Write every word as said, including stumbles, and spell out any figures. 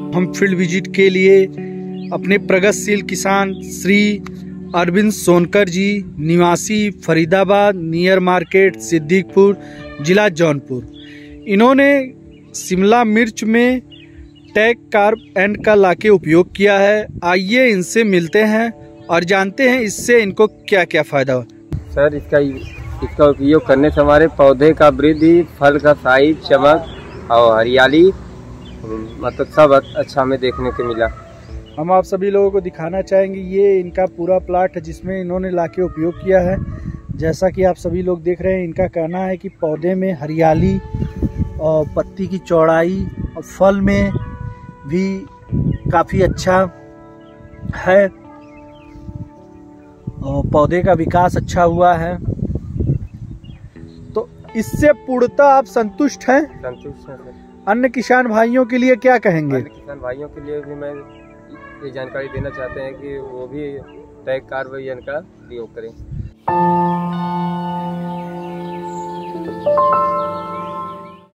हम field visit के लिए अपने प्रगतिशील किसान श्री अरविंद सोनकर जी, निवासी फरीदाबाद नियर मार्केट सिद्दीकपुर जिला जौनपुर, इन्होंने शिमला मिर्च में टैग कार्ब एंड का लाके उपयोग किया है। आइए इनसे मिलते हैं और जानते हैं इससे इनको क्या क्या फ़ायदा हो। सर इसका इसका उपयोग करने से हमारे पौधे का वृद्धि, फल का साइज, चमक और हरियाली मतलब सब अच्छा हमें देखने को मिला। हम आप सभी लोगों को दिखाना चाहेंगे, ये इनका पूरा प्लाट है जिसमें इन्होंने लाके उपयोग किया है। जैसा कि आप सभी लोग देख रहे हैं, इनका कहना है कि पौधे में हरियाली और पत्ती की चौड़ाई और फल में भी काफ़ी अच्छा है और पौधे का विकास अच्छा हुआ है। तो इससे पूर्णतः आप संतुष्ट हैं? संतुष्ट हैं सर। अन्य किसान भाइयों के लिए क्या कहेंगे? अन्य किसान भाइयों के लिए भी मैं ये जानकारी देना चाहते हैं कि वो भी टैग कार्ब का प्रयोग करें।